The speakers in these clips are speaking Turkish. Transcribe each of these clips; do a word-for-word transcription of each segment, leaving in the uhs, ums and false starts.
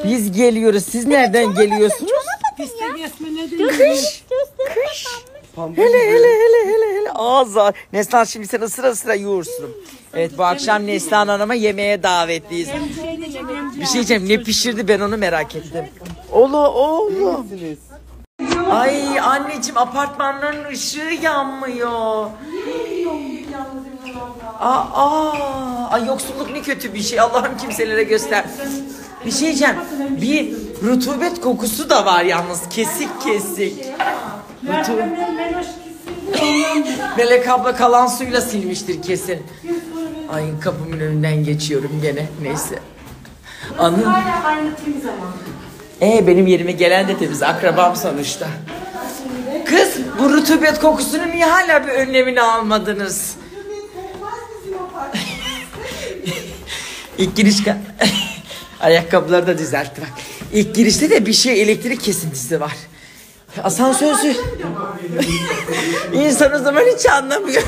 Biz geliyoruz. Siz nereden geliyorsunuz? Biz de besmele kış. Kış. Hele hele hele hele hele. Ağza. Neslihan şimdi sen ısıra ısıra yoğursun. Evet bu akşam Neslihan Hanım'a yemeğe davetliyiz. Bir şey diyeceğim. Ne pişirdi ben onu merak ettim. Ola oğlum. Ay anneciğim apartmanların ışığı yanmıyor. Aa, aa, ay yoksulluk ne kötü bir şey. Allah'ım kimselere göster. Bir şey diyeceğim. Bir rutubet kokusu da var yalnız. Kesik kesik. Rutubet. Melek abla kalan suyla silmiştir kesin. Ay kapımın önünden geçiyorum gene. Neyse. Anım. Hala aynı temiz ama. Ee benim yerime gelen de temiz. Akrabam sonuçta. Kız bu rutubet kokusunu niye hala bir önlemini almadınız? İlk giriş ayakkabıları da düzeltti bak. İlk girişte de bir şey elektrik kesintisi var. Asansörsü. İnsan o zaman hiç anlamıyor.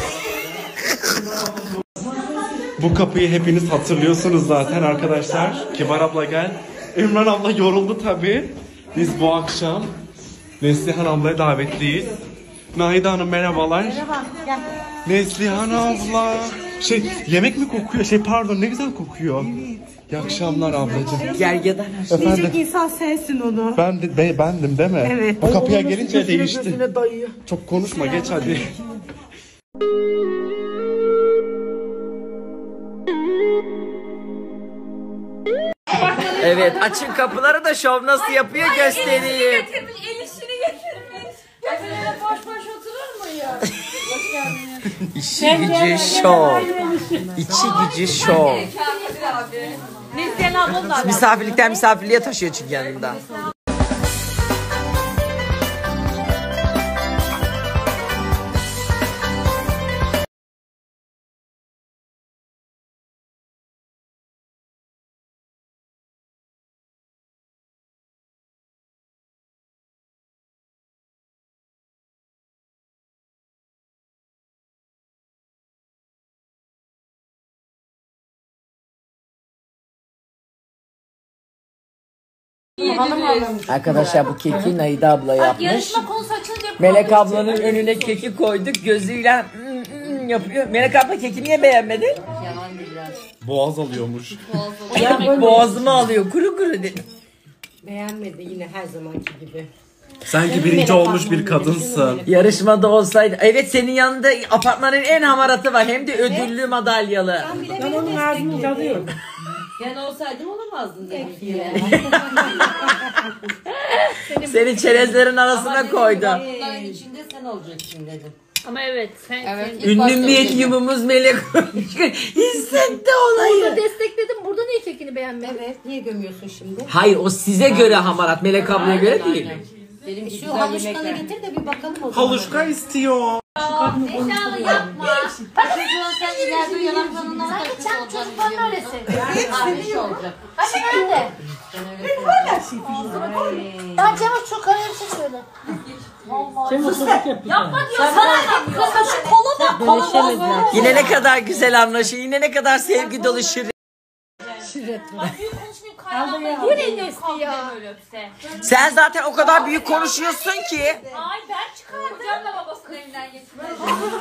Bu kapıyı hepiniz hatırlıyorsunuz zaten arkadaşlar. Kibar abla gel. Ümran abla yoruldu tabii. Biz bu akşam Neslihan ablaya davetliyiz. Nahide Hanım merhabalar. Merhaba, gel. Neslihan abla. Şey yemek mi kokuyor? Şey pardon ne güzel kokuyor. İyi akşamlar ablacığım. Gergedan. Diyecek insan sensin onu. Ben de be, bendim değil mi? Evet. O kapıya gelince değişti. Gözüne dayıyor. Çok konuşma geç hadi. Evet açın kapıları da şov nasıl yapıyor göstereyim. El işini getirmiş. Efendim boş boş oturur mu ya? Hoş geldiniz. İşi gücü şov. İçi gücü şov. Neslihan ablanın da Misafirlikten misafirliğe taşıyor çünkü yanında. Arkadaşlar bu keki Nahide abla yapmış. yarışma konusu açılınca Melek ablanın önüne keki koyduk. Gözüyle mm, mm yapıyor. Melek abla keki niye beğenmedin? Boğaz alıyormuş. Ya boğazımı alıyor. Kuru kuru dedim. Beğenmedi yine her zamanki gibi. Sanki birinci olmuş bir kadınsın. Yarışmada olsaydı. Evet senin yanında apartmanın en hamaratı var. Hem de ödüllü madalyalı. Ben onun ağzını tadıyorum. Ben olsaydım olamazdın demek ki. Seni çerezlerin arasına koydu. Bunların içinde sen olacaksın dedim. Ama evet sen, evet, sen Ünlü medyumumuz Melek hissetti olayı. burada destekledim. Burada niye kekini beğenmedin? Evet, niye gömüyorsun şimdi? Hayır o size göre hamarat. Melek ablaya göre değil. Benim Şu güzel haluşkanı yemekler. getir de bir bakalım o zaman. Haluşka istiyor. Eşyalı yapma. Çocuğun sen ileride yanaklarından takmış olacaksın. Sen çocuklarını öyle seviyorsun. Bir şey olacak. Hadi nerede? Ben Cemal çok öyle bir şey söyle. Yapma diyor sana. Kız şu kola bak. Kola bak. Yine ne kadar güzel anlaşıyor. Yine ne kadar sevgi dolu şirin. Büyük konuşmayayım kaynağımda. Bu ne nesli ya? Sen zaten o kadar büyük konuşuyorsun ki. Ay ben çıkardım da babasının evinden getirdim.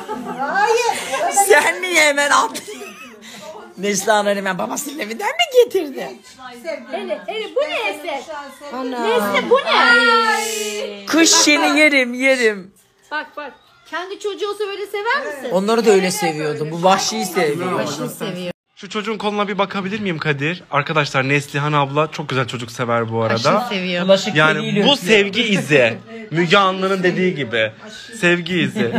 Sen niye hemen aldın? Neslihan hemen babasının evinden mi getirdi? Hele hele bu ne Eser? Nesli bu ne? Kış seni yerim yerim. Bak bak. Kendi çocuğu olsa böyle sever misin? Onları da öyle seviyordu. Bu vahşiyi seviyor. Şu çocuğun koluna bir bakabilir miyim Kadir? Arkadaşlar Neslihan abla çok güzel çocuk sever bu arada. seviyor. Bulaşık Yani keliyle bu öpüyor. sevgi izi. Müge Anlı'nın dediği gibi. Sevgi izi.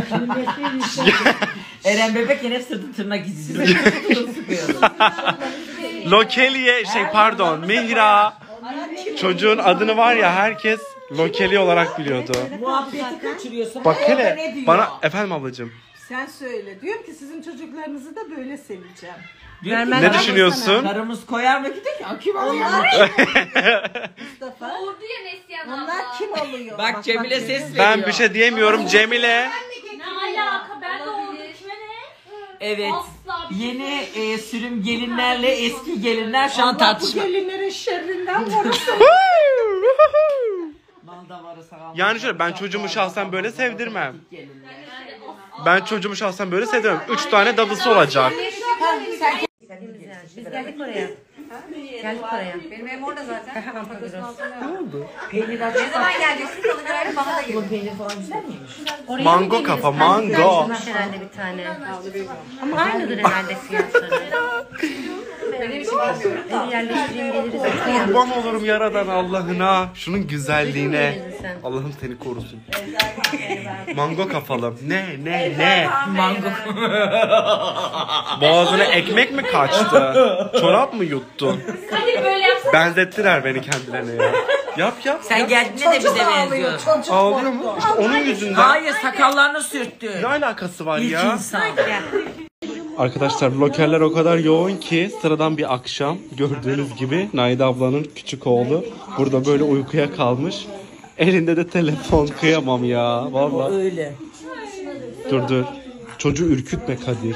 Eren bebek yine sırtı tırnak izi. Lokeliye şey pardon Mihra. Çocuğun adını var ya herkes Lokeli olarak biliyordu. Muhabbeti kaçırıyorsun. Bak O da hele ne diyor? bana efendim ablacığım. Sen söyle. Diyorum ki sizin çocuklarınızı da böyle seveceğim. Diyor ki, Ne düşünüyorsun? karımız koyar mı ki de ki kim alıyor? Mustafa. Vurdu ya Neslihan abla. Onlar kim alıyor? Bak Cemile ses veriyor. Ben bir şey diyemiyorum Cemile. Ne alaka ben de oradum kime Evet. Asla bir Yeni e, sürüm gelinlerle eski gelinler şu an Allah bu tartışma. gelinlerin şerrinden korusun. Yani şöyle ben çocuğumu şahsen böyle sevdirmem. Ben çocuğumu şahsen böyle sevdirmem. Üç tane dadısı olacak. Biz geldik oraya. Geldik oraya. Benim evim orada zaten. Peynir Ne zaman geleceksiniz onu görelim bana da gelin. peynir falan güzel miymiş? Oraya Mango mı geliriz? kafa, Ben mango. güzel herhalde bir tane. Ama aynıdır herhalde fiyatları. Benim için bilmiyorum da. Evi yerleştireyim geliriz. Kurban olurum yaradan Allah'ına. Şunun güzelliğine. Geldin sen. Allah'ım seni korusun. Mango kafalım. Ne ne ne? Mango. Boğazına ekmek mi kaçtı? Çorap mı yuttu? Kadir böyle yapsana. Benzettiler beni kendilerine ya. Yap yap. Sen yap. geldiğinde de bize benziyorsun. Ağlıyor mu? İşte onun yüzünden. Hayır, sakallarını sürttü. Ne alakası var İlk ya? insan. Arkadaşlar lokeller o kadar yoğun ki sıradan bir akşam gördüğünüz gibi Naide ablanın küçük oğlu burada böyle uykuya kalmış. Elinde de telefon, kıyamam ya vallahi. Öyle. Dur dur. Çocuğu ürkütme Kadir.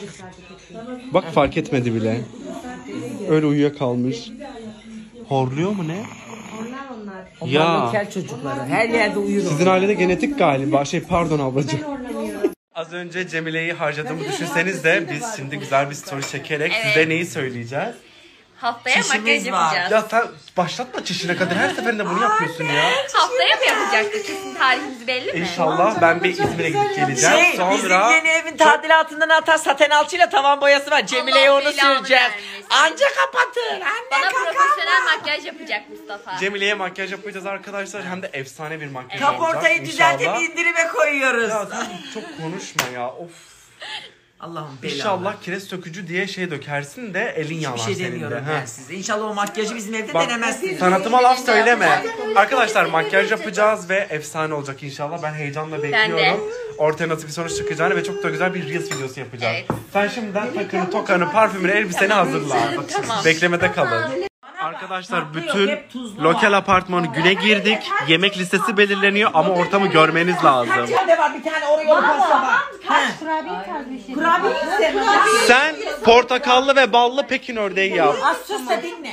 Bak fark etmedi bile. Öyle uyuyakalmış. Horluyor mu ne? Onlar Ya. lokel çocukları. Her yerde uyur. Sizin ailede genetik galiba. Şey pardon ablacığım. Az önce Cemile'yi harcadığımı düşünseniz de biz şimdi güzel bir story çekerek Evet. size neyi söyleyeceğiz? Haftaya Çişimiz makyaj var. yapacağız. Ya sen başlatma çişine Kadir. Her seferinde bunu yapıyorsun ya. Haftaya mı yapacaktık? Kesin tarihimiz belli mi? İnşallah ben bir İzmir'e gidip geleceğim. Şey, bizim Sonra yeni evin tadilatından atar saten alçıyla tavan boyası var. Cemile'ye onu belanı süreceğiz. vermesin. Anca kapatır. Anne Bana kaka. profesyonel makyaj yapacak Mustafa. Cemile'ye makyaj yapacağız arkadaşlar. Hem de efsane bir makyaj Kaportayı olacak düzeltip inşallah. indirime koyuyoruz. Ya sen çok konuşma ya. Of. Allah'ım belanı. İnşallah kireç sökücü diye şey dökersin de elin yanar Bir şey senin de. demiyorum ha. ben size. İnşallah o makyajı bizim evde Bak, denemezsiniz. sanatıma laf söyleme. Arkadaşlar makyaj yapacağız ve efsane olacak inşallah. Ben heyecanla bekliyorum. Ortaya nasıl bir sonuç çıkacağını ve çok da güzel bir Reels videosu yapacağız. Evet. Sen şimdiden takını, tokanı, parfümünü, elbiseni hazırla. Tamam. Beklemede kalın. Arkadaşlar Tatlı yok, bütün hep tuzlu lokal var. apartmanı güne girdik. Yemek listesi belirleniyor ama ortamı görmeniz lazım. Nerede var bir tane Oreo'lu pasta var. Ha. Kurabiye tarzı bir şey. Kurabiye istemem. Sen portakallı ve ballı Pekin ördeği yap. Az sus da dinle.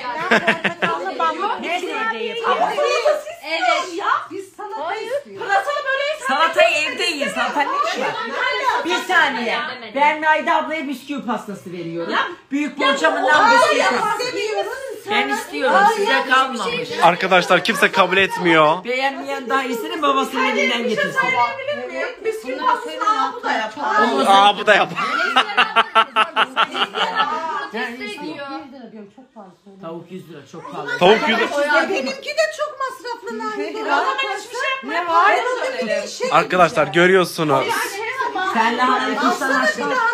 Nerede evde yapıyor? Evet. Biz salata istiyoruz. Salatayı evde yiyin. Salata ne işi var? Bir saniye. Ben Naide ablaya bisküvi pastası veriyorum. Büyük poğaçamından bisküvi pastası. Ben istiyorum. Size kalmamış. Arkadaşlar kimse kabul etmiyor. Beğenmeyen daha iyisini babasının elinden getirsin. Bisküvi pastasını bu da yapar. Aa bu da yap. Tavuk yüz lira çok pahalı. Tavuk yüzü. Benimki de çok masraflı Naide. Ne var? Arkadaşlar görüyorsunuz. Sen lahanayı kuştan aşkına.